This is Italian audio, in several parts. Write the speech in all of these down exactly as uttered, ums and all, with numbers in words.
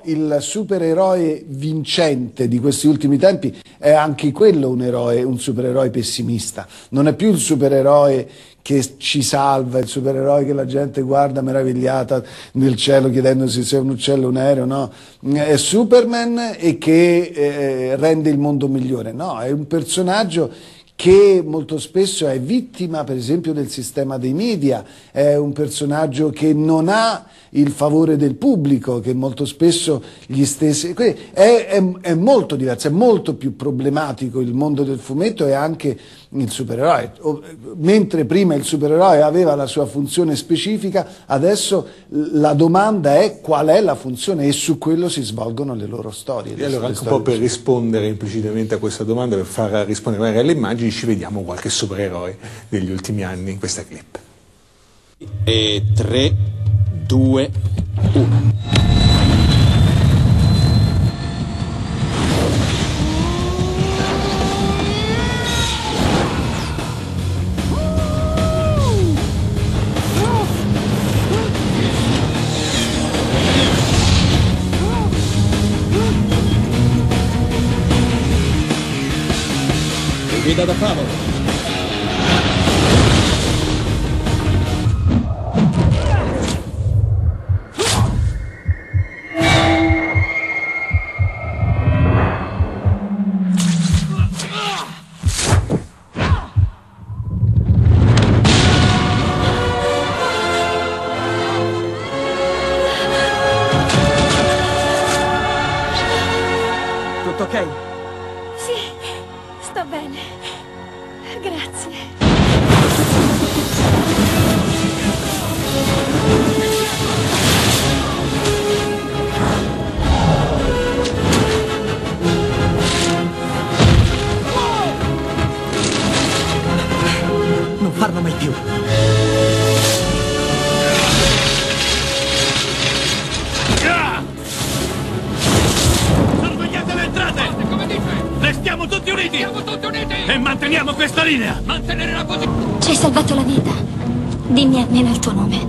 Il supereroe vincente di questi ultimi tempi è anche quello un eroe, un supereroe pessimista. Non è più il supereroe che ci salva, il supereroe che la gente guarda meravigliata nel cielo chiedendosi se è un uccello o un aereo, no. È Superman e che eh, rende il mondo migliore. No, è un personaggio che molto spesso è vittima, per esempio, del sistema dei media, è un personaggio che non ha il favore del pubblico, che molto spesso gli stessi... È, è, è molto diverso, è molto più problematico il mondo del fumetto e anche il supereroe. Mentre prima il supereroe aveva la sua funzione specifica, adesso la domanda è qual è la funzione e su quello si svolgono le loro storie. E allora anche un po' per rispondere implicitamente a questa domanda, per far rispondere magari alle immagini, ci vediamo qualche supereroe degli ultimi anni in questa clip. E tre, due, uno. Guida da favolo. Tutto ok? Sì, sto bene. Grazie. Non farlo mai più. Sorvegliate le entrate! Come dice? Restiamo tutti uniti! Siamo tutti uniti! E manteniamo questa linea! Mantenere la posizione! Ci hai salvato la vita. Dimmi almeno il tuo nome.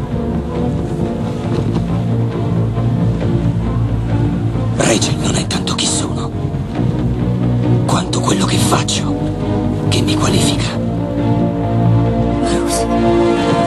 Rachel non è tanto chi sono, quanto quello che faccio, che mi qualifica. Bruce.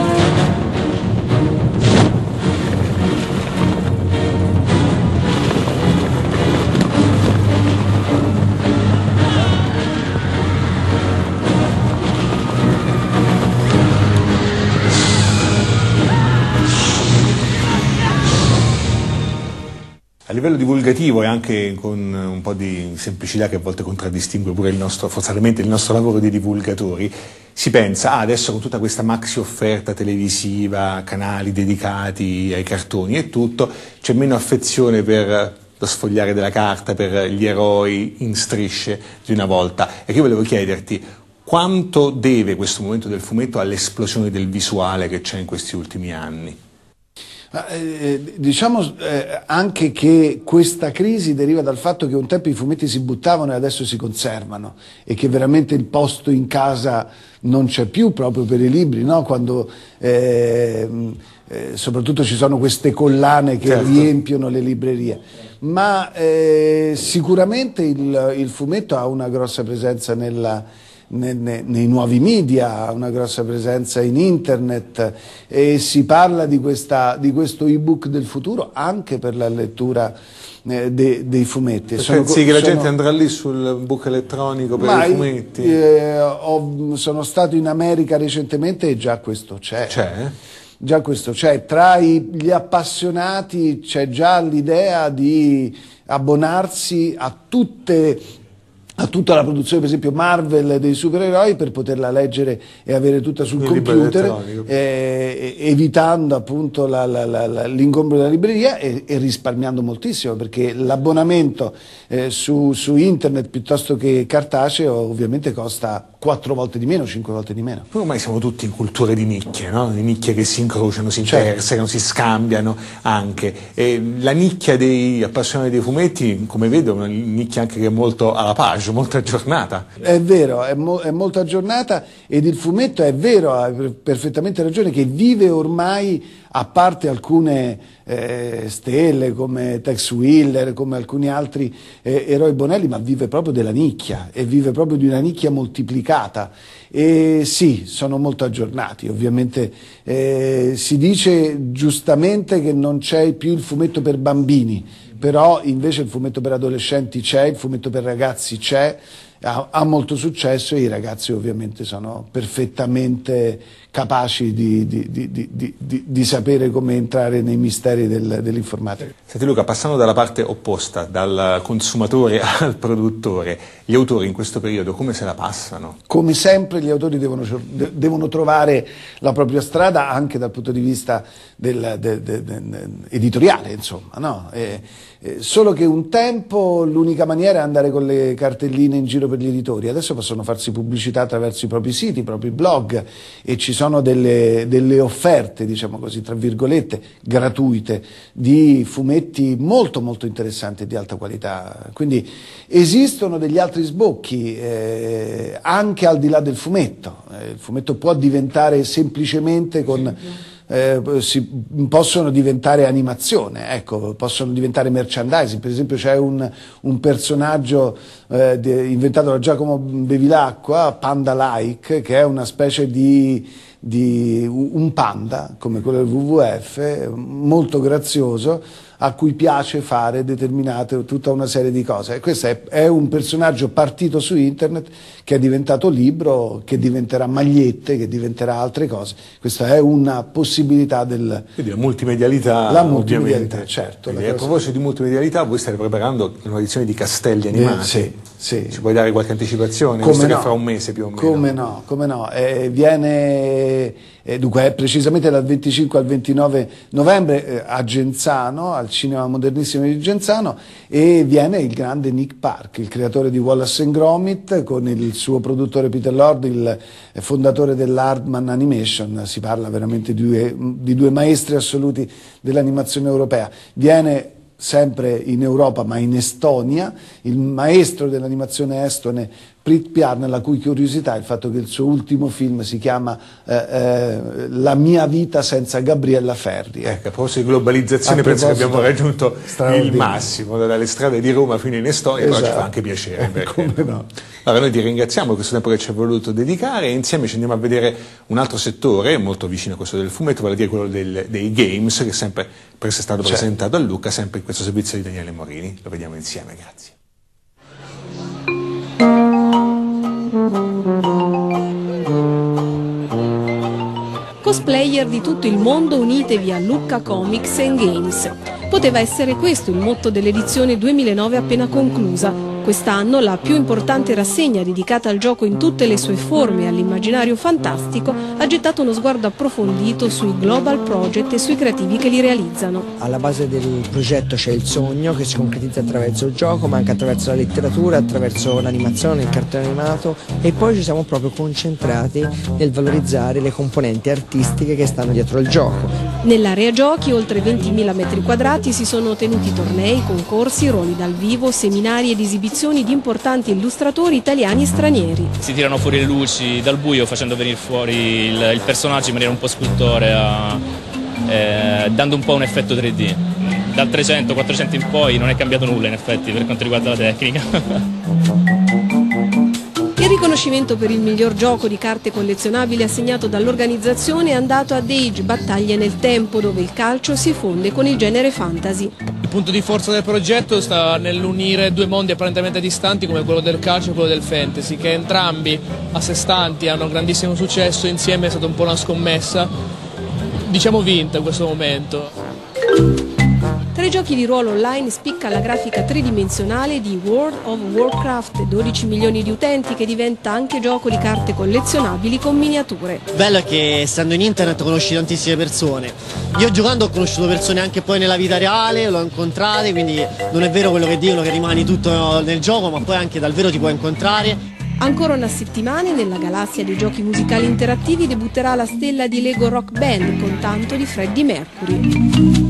A livello divulgativo e anche con un po' di semplicità che a volte contraddistingue pure il nostro, forzatamente il nostro lavoro di divulgatori, si pensa, ah, adesso con tutta questa maxi offerta televisiva, canali dedicati ai cartoni e tutto, c'è meno affezione per lo sfogliare della carta, per gli eroi in strisce di una volta. E io volevo chiederti, quanto deve questo momento del fumetto all'esplosione del visuale che c'è in questi ultimi anni? Eh, diciamo eh, anche che questa crisi deriva dal fatto che un tempo i fumetti si buttavano e adesso si conservano e che veramente il posto in casa non c'è più proprio per i libri, no? Quando eh, eh, soprattutto ci sono queste collane che certo. riempiono le librerie, ma eh, sicuramente il, il fumetto ha una grossa presenza nella Nei, nei, nei nuovi media, ha una grossa presenza in internet e si parla di, questa, di questo ebook del futuro anche per la lettura eh, de, dei fumetti. Sono, pensi che la sono, gente andrà lì sul book elettronico per i fumetti? Eh, ho, sono stato in America recentemente e già questo c'è. C'è? Già questo c'è. Tra i, gli appassionati c'è già l'idea di abbonarsi a tutte a tutta la produzione, per esempio Marvel, dei supereroi, per poterla leggere e avere tutta sul il computer, eh, evitando appunto l'ingombro della libreria e, e risparmiando moltissimo, perché l'abbonamento eh, su, su internet piuttosto che cartaceo ovviamente costa quattro volte di meno, cinque volte di meno. Poi ormai siamo tutti in culture di nicchie, no? Di nicchie che si incrociano, si certo. intersecano, si scambiano anche. E la nicchia dei appassionati dei fumetti, come vedo, è una nicchia anche che è molto alla page, molto aggiornata. È vero, è, mo è molto aggiornata ed il fumetto è vero, ha perfettamente ragione, che vive ormai a parte alcune eh, stelle come Tex Willer, come alcuni altri eh, eroi Bonelli, ma vive proprio della nicchia e vive proprio di una nicchia moltiplicata. E sì, sono molto aggiornati, ovviamente eh, si dice giustamente che non c'è più il fumetto per bambini, però invece il fumetto per adolescenti c'è, il fumetto per ragazzi c'è, ha, ha molto successo e i ragazzi ovviamente sono perfettamente capaci di, di, di, di, di, di sapere come entrare nei misteri del, dell'informatica. Senti Luca, passando dalla parte opposta, dal consumatore al produttore, gli autori in questo periodo come se la passano? Come sempre gli autori devono, devono trovare la propria strada anche dal punto di vista del, del, del, del, editoriale, insomma, no? E, eh, solo che un tempo l'unica maniera è andare con le cartelline in giro per gli editori, adesso possono farsi pubblicità attraverso i propri siti, i propri blog, e ci sono delle, delle offerte, diciamo così, tra virgolette, gratuite, di fumetti molto molto interessanti e di alta qualità. Quindi esistono degli altri sbocchi eh, anche al di là del fumetto. Eh, il fumetto può diventare semplicemente con... Eh, si, possono diventare animazione, ecco, possono diventare merchandising. Per esempio c'è un, un personaggio eh, de, inventato da Giacomo Bevilacqua, Panda Like, che è una specie di, di un panda come quello del W W F, molto grazioso, a cui piace fare determinate, tutta una serie di cose. E questo è, è un personaggio partito su internet che è diventato libro, che diventerà magliette, che diventerà altre cose. Questa è una possibilità del... Quindi la multimedialità, la multimedialità, ovviamente. Certo. Quindi, a proposito di multimedialità, voi state preparando una edizione di Castelli animati. Eh, sì, sì. Ci puoi dare qualche anticipazione? Come Visto no. che fra un mese più o meno. Come no, come no. Eh, viene... Eh, dunque è precisamente dal venticinque al ventinove novembre eh, a Genzano, al Cinema Modernissimo di Genzano, e viene il grande Nick Park, il creatore di Wallace and Gromit, con il suo produttore Peter Lord, il fondatore dell'Aardman Animation. Si parla veramente di due, di due maestri assoluti dell'animazione europea. Viene sempre in Europa ma in Estonia, il maestro dell'animazione estone Prit Bjarne, la cui curiosità è il fatto che il suo ultimo film si chiama eh, eh, La mia vita senza Gabriella Ferri. Ecco, a proposito di globalizzazione, penso che abbiamo raggiunto il massimo, dalle strade di Roma fino in Estonia, esatto. Però ci fa anche piacere. Eh, come no. Allora noi ti ringraziamo per questo tempo che ci hai voluto dedicare, e insieme ci andiamo a vedere un altro settore molto vicino a questo del fumetto, vale a dire quello del, dei games, che è sempre è stato certo. presentato a Lucca, sempre in questo servizio di Daniele Morini. Lo vediamo insieme, grazie. Cosplayer di tutto il mondo, unitevi a Lucca Comics and Games. Poteva essere questo il motto dell'edizione duemilanove appena conclusa. Quest'anno la più importante rassegna dedicata al gioco in tutte le sue forme e all'immaginario fantastico ha gettato uno sguardo approfondito sui global project e sui creativi che li realizzano. Alla base del progetto c'è il sogno che si concretizza attraverso il gioco, ma anche attraverso la letteratura, attraverso l'animazione, il cartone animato, e poi ci siamo proprio concentrati nel valorizzare le componenti artistiche che stanno dietro il gioco. Nell'area giochi, oltre ventimila metri quadrati, si sono tenuti tornei, concorsi, ruoli dal vivo, seminari ed esibizioni di importanti illustratori italiani e stranieri. Si tirano fuori le luci dal buio facendo venire fuori il, il personaggio in maniera un po' scultorea, eh, dando un po' un effetto tre D. Dal trecento quattrocento in poi non è cambiato nulla in effetti per quanto riguarda la tecnica. Il riconoscimento per il miglior gioco di carte collezionabili assegnato dall'organizzazione è andato a Age Battaglie nel tempo, dove il calcio si fonde con il genere fantasy. Il punto di forza del progetto sta nell'unire due mondi apparentemente distanti come quello del calcio e quello del fantasy, che entrambi a sé stanti hanno grandissimo successo. Insieme è stata un po' una scommessa, diciamo vinta in questo momento. Tra i giochi di ruolo online spicca la grafica tridimensionale di World of Warcraft, dodici milioni di utenti, che diventa anche gioco di carte collezionabili con miniature. Bello è che essendo in internet conosci tantissime persone. Io giocando ho conosciuto persone anche poi nella vita reale, l'ho incontrate, quindi non è vero quello che dicono che rimani tutto nel gioco, ma poi anche dal vero ti puoi incontrare. Ancora una settimana e nella galassia dei giochi musicali interattivi debutterà la stella di Lego Rock Band con tanto di Freddie Mercury.